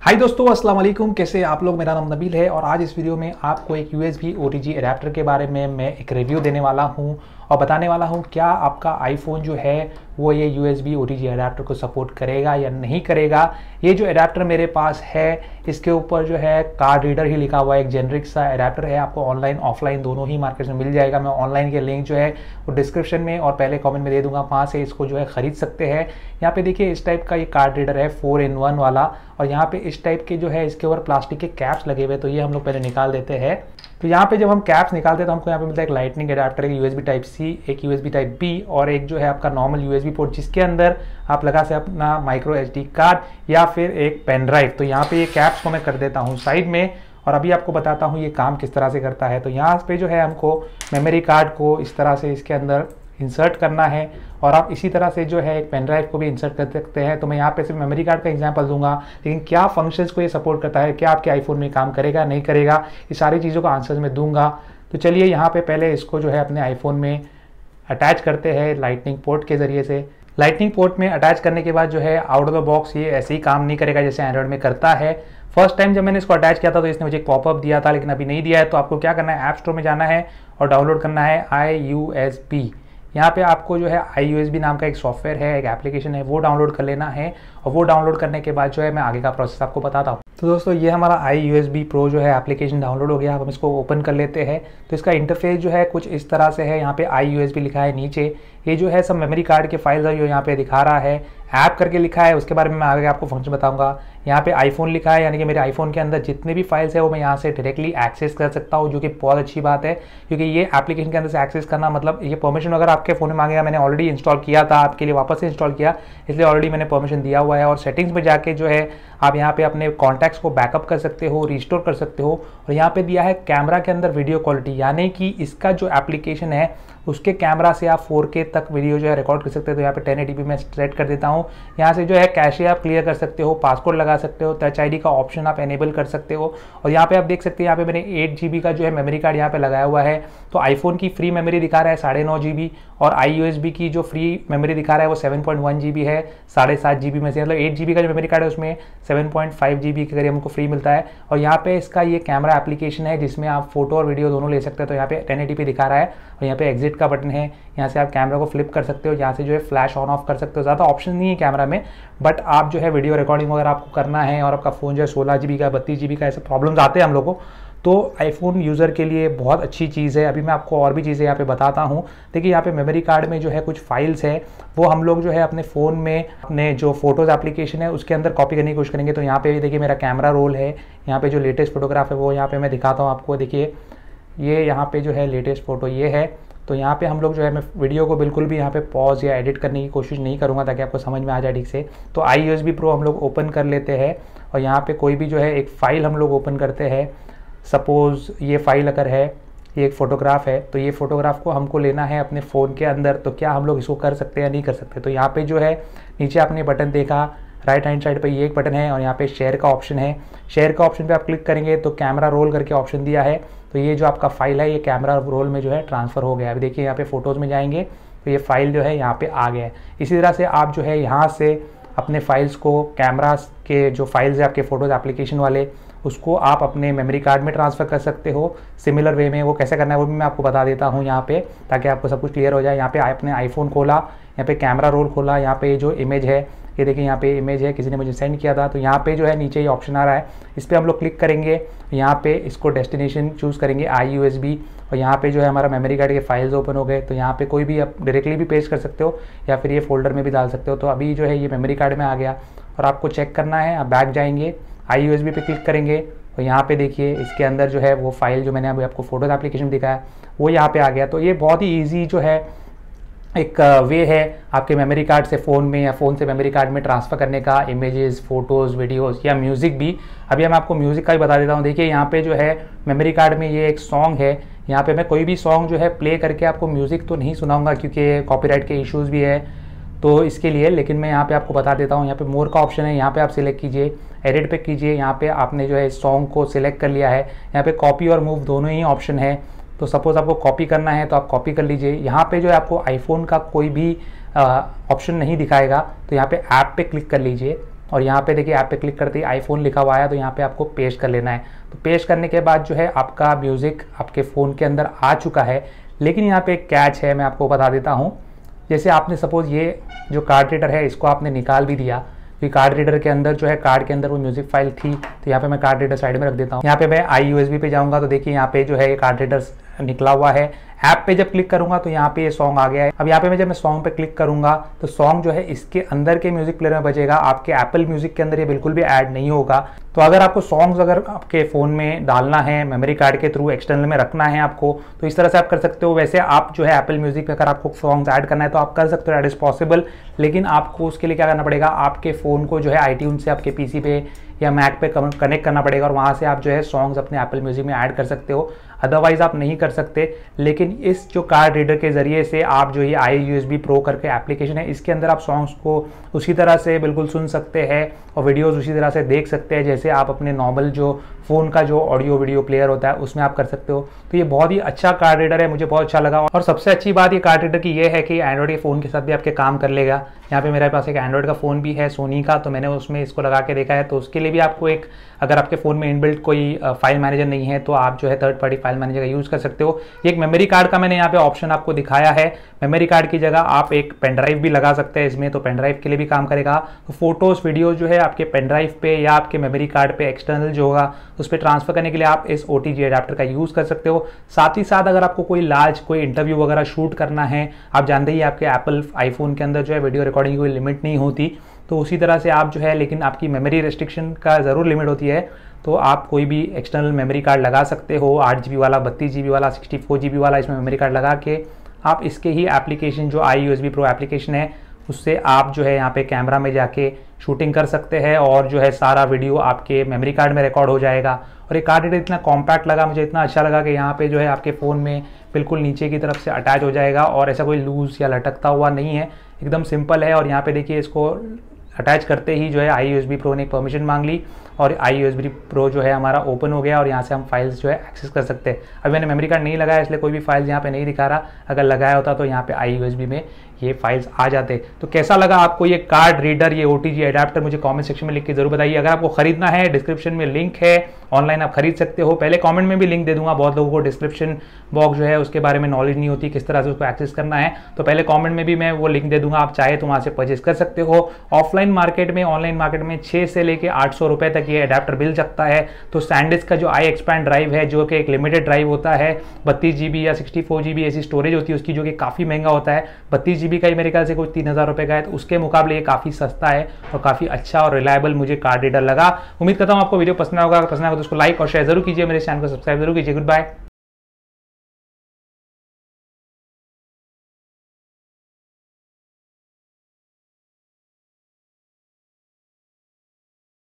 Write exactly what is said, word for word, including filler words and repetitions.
हाय दोस्तों, अस्सलाम वालेकुम। कैसे आप लोग। मेरा नाम नबील है और आज इस वीडियो में आपको एक यूएसबी ओटीजी अडेप्टर के बारे में मैं एक रिव्यू देने वाला हूं और बताने वाला हूं क्या आपका आईफोन जो है वो ये यूएसबी ओटीजी अडेप्टर को सपोर्ट करेगा या नहीं करेगा। ये जो अडेप्टर मेरे पास है इसके ऊपर जो है कार्ड रीडर ही लिखा हुआ है, एक जेनरिक सा अडेप्टर है। आपको ऑनलाइन ऑफलाइन दोनों ही मार्केट में मिल जाएगा। मैं ऑनलाइन के लिंक जो है वो डिस्क्रिप्शन में और पहले कमेंट में दे दूंगा, वहाँ से इसको जो है खरीद सकते हैं। यहाँ पे देखिए इस टाइप का ये कार्ड रीडर है, फोर इन वन वाला, और यहाँ पे इस टाइप के जो है इसके ऊपर प्लास्टिक के कैप्स लगे हुए, तो ये हम लोग पहले निकाल देते हैं। तो यहाँ पे जब हम कैप्स निकालते हैं तो हमको यहाँ पे मिलता है एक लाइटनिंग अडेप्टर, एक यूएसबी टाइप सी, एक यूएसबी टाइप बी और एक जो है आपका नॉर्मल यूएसबी पोर्ट जिसके अंदर आप लगा सकते अपना माइक्रो एचडी कार्ड या फिर एक पेन ड्राइव। तो यहाँ पे ये कैप्स को मैं कर देता हूँ साइड में और अभी आपको बताता हूँ ये काम किस तरह से करता है। तो यहाँ पे जो है हमको मेमोरी कार्ड को इस तरह से इसके अंदर इंसर्ट करना है और आप इसी तरह से जो है एक पेन ड्राइव को भी इंसर्ट कर सकते हैं। तो मैं यहाँ पे सिर्फ मेमोरी कार्ड का एग्जांपल दूंगा, लेकिन क्या फंक्शंस को ये सपोर्ट करता है, क्या आपके आईफोन में काम करेगा नहीं करेगा, ये सारी चीज़ों का आंसर मैं दूंगा। तो चलिए यहाँ पे पहले इसको जो है अपने आईफोन में अटैच करते हैं लाइटनिंग पोर्ट के ज़रिए से। लाइटनिंग पोर्ट में अटैच करने के बाद जो है आउट ऑफ द बॉक्स ये ऐसे ही काम नहीं करेगा जैसे एंड्रॉइड में करता है। फर्स्ट टाइम जब मैंने इसको अटैच किया था तो इसने मुझे एक पॉपअप दिया था, लेकिन अभी नहीं दिया है। तो आपको क्या करना है, ऐप स्टोर में जाना है और डाउनलोड करना है आई यू एस बी। यहाँ पे आपको जो है आई यू एस बी नाम का एक सॉफ्टवेयर है, एक एप्लीकेशन है, वो डाउनलोड कर लेना है और वो डाउनलोड करने के बाद जो है मैं आगे का प्रोसेस आपको बताता हूँ। तो दोस्तों ये हमारा I U S B pro जो है एप्लीकेशन डाउनलोड हो गया। अब हम इसको ओपन कर लेते हैं। तो इसका इंटरफेस जो है कुछ इस तरह से है। यहाँ पे आई यू एस बी लिखा है नीचे, ये जो है सब मेमोरी कार्ड के फाइल्स है जो यहाँ पे दिखा रहा है। ऐप करके लिखा है, उसके बारे में मैं आगे आपको फंक्शन बताऊंगा। यहाँ पे आईफोन लिखा है, यानी कि मेरे आईफोन के अंदर जितने भी फाइल्स है वो मैं यहाँ से डायरेक्टली एक्सेस कर सकता हूँ, जो कि बहुत अच्छी बात है क्योंकि ये एप्लीकेशन के अंदर से एक्सेस करना मतलब ये परमिशन अगर आपके फ़ोन में मांगेगा, मैंने ऑलरेडी इंस्टॉल किया था आपके लिए, वापस से इंस्टॉल किया इसलिए ऑलरेडी मैंने परमिशन दिया हुआ है। और सेटिंग्स में जाके जो है आप यहाँ पे अपने कॉन्टैक्ट्स को बैकअप कर सकते हो, रिस्टोर कर सकते हो। और यहाँ पे दिया है कैमरा के अंदर वीडियो क्वालिटी, यानी कि इसका जो एप्लीकेशन है उसके कैमरा से आप फोर के तक वीडियो जो है रिकॉर्ड कर सकते हो। तो यहाँ पे टेन एटी पी में सेट कर देता हूँ। यहाँ से जो है कैशे आप क्लियर कर सकते हो, पासकोड लगा सकते हो, टच आईडी का ऑप्शन आप एनेबल कर सकते हो। और यहाँ पे आप देख सकते हैं यहाँ पे मैंने एट जी बी का जो है मेमोरी कार्ड यहाँ पे लगाया हुआ है। तो आईफोन की फ्री मेमोरी दिखा रहा है साढ़े नौ जी बी और आई यू एस बी की जो फ्री मेमोरी दिखा रहा है वो seven point one G B है, साढ़े सात जी बी में से, मतलब एट जी बी का जो मेमोरी कार्ड है उसमें seven point five G B के करीब हमको फ्री मिलता है। और यहाँ पे इसका ये कैमरा एप्लीकेशन है जिसमें आप फोटो और वीडियो दोनों ले सकते हैं। तो यहाँ पे टेन एटी पी दिखा रहा है और यहाँ पे एग्जिट का बटन है, यहाँ से आप कैमरा को फ्लिप कर सकते हो, यहाँ से जो है फ्लैश ऑन ऑफ कर सकते हो। ज़्यादा ऑप्शन नहीं है कैमरा में, बट आप जो है वीडियो रिकॉर्डिंग अगर आपको करना है और आपका फ़ोन जो है सोलह जी बी का, बत्तीस जी बी का, ऐसे प्रॉब्लम्स आते हैं हम लोग को, तो आईफोन यूज़र के लिए बहुत अच्छी चीज़ है। अभी मैं आपको और भी चीज़ें यहाँ पे बताता हूँ। देखिए यहाँ पे मेमोरी कार्ड में जो है कुछ फाइल्स है वो हम लोग जो है अपने फ़ोन में अपने जो फोटोज़ एप्लीकेशन है उसके अंदर कॉपी करने की कोशिश करेंगे। तो यहाँ पे देखिए मेरा कैमरा रोल है, यहाँ पे जो लेटेस्ट फोटोग्राफ है वो यहाँ पे मैं दिखाता हूँ आपको। देखिए ये यहाँ पे जो है लेटेस्ट फ़ोटो ये है। तो यहाँ पे हम लोग जो है मैं वीडियो को बिल्कुल भी यहाँ पे पॉज या एडिट करने की कोशिश नहीं करूँगा ताकि आपको समझ में आ जाए ठीक से। तो I U S B pro हम लोग ओपन कर लेते हैं और यहाँ पे कोई भी जो है एक फ़ाइल हम लोग ओपन करते हैं। सपोज़ ये फ़ाइल अगर है, ये एक फ़ोटोग्राफ है, तो ये फ़ोटोग्राफ को हमको लेना है अपने फ़ोन के अंदर। तो क्या हम लोग इसको कर सकते हैं या नहीं कर सकते। तो यहाँ पे जो है नीचे आपने बटन देखा, राइट हैंड साइड पे ये एक बटन है और यहाँ पे शेयर का ऑप्शन है। शेयर का ऑप्शन पे आप क्लिक करेंगे तो कैमरा रोल करके ऑप्शन दिया है। तो ये जो आपका फाइल है ये कैमरा रोल में जो है ट्रांसफ़र हो गया। अभी देखिए यहाँ पे फ़ोटोज़ में जाएंगे तो ये फाइल जो है यहाँ पे आ गया है। इसी तरह से आप जो है यहाँ से अपने फाइल्स को, कैमरा के जो फाइल्स है आपके फ़ोटोज़ एप्लीकेशन वाले, उसको आप अपने मेमोरी कार्ड में ट्रांसफ़र कर सकते हो सिमिलर वे में। वो कैसे करना है वो भी मैं आपको बता देता हूँ यहाँ पे, ताकि आपको सब कुछ क्लियर हो जाए। यहाँ पे आपने आईफोन खोला, यहाँ पे कैमरा रोल खोला, यहाँ पे जो इमेज है ये देखिए, यहाँ पे इमेज है, किसी ने मुझे सेंड किया था। तो यहाँ पे जो है नीचे ये ऑप्शन आ रहा है, इस पर हम लोग क्लिक करेंगे। यहाँ पे इसको डेस्टिनेशन चूज़ करेंगे आई यू एस बी और यहाँ पे जो है हमारा मेमोरी कार्ड के फाइल्स ओपन हो गए। तो यहाँ पे कोई भी आप डायरेक्टली भी पेस्ट कर सकते हो या फिर ये फोल्डर में भी डाल सकते हो। तो अभी जो है ये मेमोरी कार्ड में आ गया और आपको चेक करना है, आप बैक जाएंगे, आई यू एस बी पे क्लिक करेंगे और यहाँ पे देखिए इसके अंदर जो है वो फाइल जो मैंने अभी आपको फोटोज एप्लीकेशन दिखाया वो यहाँ पे आ गया। तो ये बहुत ही ईजी जो है एक वे है आपके मेमोरी कार्ड से फ़ोन में या फ़ोन से मेमोरी कार्ड में ट्रांसफ़र करने का, इमेजेस, फ़ोटोज़, वीडियोज़ या म्यूज़िक भी। अभी मैं आपको म्यूज़िक का भी बता देता हूँ। देखिए यहाँ पे जो है मेमोरी कार्ड में ये एक सॉन्ग है, यहाँ पे मैं कोई भी सॉन्ग जो है प्ले करके आपको म्यूज़िक तो नहीं सुनाऊँगा क्योंकि कॉपीराइट के इश्यूज़ भी है तो इसके लिए, लेकिन मैं यहाँ पे आपको बता देता हूँ। यहाँ पे मोर का ऑप्शन है, यहाँ पे आप सिलेक्ट कीजिए, एडिट पे कीजिए, यहाँ पे आपने जो है सॉन्ग को सिलेक्ट कर लिया है। यहाँ पे कॉपी और मूव दोनों ही ऑप्शन है। तो सपोज़ आपको कॉपी करना है तो आप कॉपी कर लीजिए। यहाँ पे जो है आपको आईफोन का कोई भी ऑप्शन नहीं दिखाएगा, तो यहाँ पे ऐप पे क्लिक कर लीजिए। और यहाँ पे देखिए ऐप पे क्लिक करते ही आईफोन लिखा हुआ है, तो यहाँ पे आपको पेस्ट कर लेना है। तो पेस्ट करने के बाद जो है आपका म्यूज़िक आपके फ़ोन के अंदर आ चुका है। लेकिन यहाँ पे एक कैच है, मैं आपको बता देता हूँ। जैसे आपने सपोज़ ये जो कार्ड रीडर है इसको आपने निकाल भी दिया, तो कार्ड रीडर के अंदर जो है कार्ड के अंदर वो म्यूजिक फाइल थी, तो यहाँ पे मैं कार्ड रीडर साइड में रख देता हूँ। यहाँ पे मैं आई यूएसबी पे जाऊँगा तो देखिए यहाँ पे जो है ये कार्ड रीडर निकला हुआ है। ऐप पे जब क्लिक करूंगा तो यहाँ पे ये सॉन्ग आ गया है। अब यहाँ पे मैं जब मैं सॉन्ग पे क्लिक करूंगा तो सॉन्ग जो है इसके अंदर के म्यूजिक प्लेयर में बजेगा, आपके एप्पल म्यूजिक के अंदर ये बिल्कुल भी ऐड नहीं होगा। तो अगर आपको सॉन्ग्स अगर आपके फ़ोन में डालना है, मेमोरी कार्ड के थ्रू एक्सटर्नल में रखना है आपको, तो इस तरह से आप कर सकते हो। वैसे आप जो है एप्पल म्यूजिक में अगर आपको सॉन्ग्स ऐड करना है तो आप कर सकते हो, दैट इज़ पॉसिबल। लेकिन आपको उसके लिए क्या करना पड़ेगा, आपके फ़ोन को जो है आईट्यून से आपके पीसी पे या मैक पे कनेक्ट करना पड़ेगा और वहाँ से आप जो है सॉन्ग्स अपने एप्पल म्यूजिक में ऐड कर सकते हो, अदरवाइज आप नहीं कर सकते। लेकिन इस जो कार्ड रीडर के ज़रिए से आप जो ये आई यूएसबी प्रो करके एप्लीकेशन है, इसके अंदर आप सॉन्ग्स को उसी तरह से बिल्कुल सुन सकते हैं और वीडियोज़ उसी तरह से देख सकते हैं जैसे आप अपने नॉर्मल जो फ़ोन का जो ऑडियो वीडियो प्लेयर होता है उसमें आप कर सकते हो। तो ये बहुत ही अच्छा कार्ड रीडर है, मुझे बहुत अच्छा लगा। और सबसे अच्छी बात ये कार्ड रीडर की ये है कि एंड्रॉइड के फ़ोन के साथ भी आपके काम कर लेगा। यहाँ पे मेरे पास एक एंड्रॉइड का फ़ोन भी है सोनी का, तो मैंने उसमें इसको लगा के देखा है। तो उसके लिए भी आपको एक, अगर आपके फ़ोन में इनबिल्ट कोई फाइल मैनेजर नहीं है तो आप जो है थर्ड पार्टी फाइल मैनेजर का यूज़ कर सकते हो। एक मेमोरी कार्ड का मैंने यहाँ पे ऑप्शन आपको दिखाया है। मेमोरी कार्ड की जगह आप एक पेन ड्राइव भी लगा सकते हैं इसमें, तो पेन ड्राइव के लिए भी काम करेगा। तो फोटोज़ वीडियो जो है आपके पेन ड्राइव पे या आपके मेमोरी कार्ड पे एक्सटर्नल जो होगा उस पर ट्रांसफर करने के लिए आप इस ओटीजी एडाप्टर का यूज़ कर सकते हो। साथ ही साथ अगर आपको कोई लार्ज कोई इंटरव्यू वगैरह शूट करना है, आप जानते ही आपके एप्पल आईफोन के अंदर जो है वीडियो रिकॉर्डिंग की कोई लिमिट नहीं होती, तो उसी तरह से आप जो है, लेकिन आपकी मेमोरी रेस्ट्रिक्शन का ज़रूर लिमिट होती है, तो आप कोई भी एक्सटर्नल मेमोरी कार्ड लगा सकते हो, आठ जी बी वाला, बत्तीस जी बी वाला, सिक्सटी फोर जी बी वाला, इसमें मेमोरी कार्ड लगा के आप इसके ही एप्लीकेशन जो आई यूएसबी प्रो एप्लीकेशन है उससे आप जो है यहाँ पे कैमरा में जाके शूटिंग कर सकते हैं और जो है सारा वीडियो आपके मेमोरी कार्ड में रिकॉर्ड हो जाएगा। और ये कार्ड रीडर इतना कॉम्पैक्ट लगा, मुझे इतना अच्छा लगा कि यहाँ पे जो है आपके फ़ोन में बिल्कुल नीचे की तरफ से अटैच हो जाएगा और ऐसा कोई लूज़ या लटकता हुआ नहीं है, एकदम सिंपल है। और यहाँ पे देखिए इसको अटैच करते ही जो है आई यूएसबी प्रो ने एक परमिशन मांग ली और आई यूएसबी प्रो जो है हमारा ओपन हो गया और यहाँ से हम फाइल्स जो है एक्सेस कर सकते हैं। अभी मैंने मेमोरी कार्ड नहीं लगाया इसलिए कोई भी फाइल्स यहाँ पे नहीं दिखा रहा, अगर लगाया होता तो यहाँ पे आई यूएसबी में ये फाइल्स आ जाते। तो कैसा लगा आपको ये कार्ड रीडर, ये ओटीजी एडाप्टर, मुझे कमेंट सेक्शन में लिख के जरूर बताइए। अगर आपको खरीदना है डिस्क्रिप्शन में लिंक है, ऑनलाइन आप खरीद सकते हो। पहले कमेंट में भी लिंक दे दूंगा, बहुत लोगों को डिस्क्रिप्शन बॉक्स जो है उसके बारे में नॉलेज नहीं होती किस तरह से उसको एक्सेस करना है, तो पहले कमेंट में भी मैं वो लिंक दे दूंगा, आप चाहे तो वहाँ से परचेज कर सकते हो। ऑफलाइन मार्केट में, ऑनलाइन मार्केट में छः से लेकर आठ सौ रुपये तक ये एडाप्टर मिल सकता है। तो सैंडिस्क का जो आई एक्सपैंड ड्राइव है जो कि एक लिमिटेड ड्राइव होता है, बत्तीस जी बी या सिक्सटी फोर जी बी ऐसी स्टोरेज होती है उसकी, जो कि काफ़ी महंगा होता है। बत्तीस जी बी का ही मेरे ख्याल से कुछ तीन हज़ार रुपये का है, तो उसके मुकाबले ये काफ़ी सस्ता है और काफ़ी अच्छा और रिलायबल मुझे कार्ड रीडर लगा। उम्मीद करता हूँ आपको वीडियो पसंद होगा, पसंद आएगा तो उसको लाइक और शेयर जरूर कीजिए, मेरे चैनल को सब्सक्राइब जरूर कीजिए। Good bye.